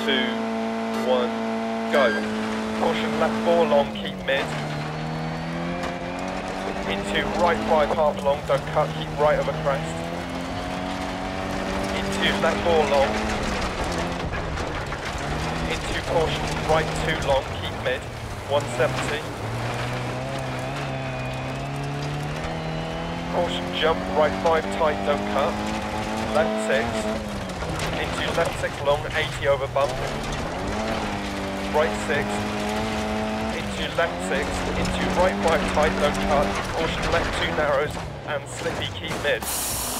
1, go. Caution left 4 long, keep mid. Into right 5 half long, don't cut, keep right over crest. Into left 4 long. Into caution right 2 long, keep mid. 170. Caution jump, right 5 tight, don't cut. Left 6. Into left 6 long, 80 over bump. Right 6. Into left 6. Into right 5 tight, don't cut. Caution left 2 narrows and slippy, keep mid.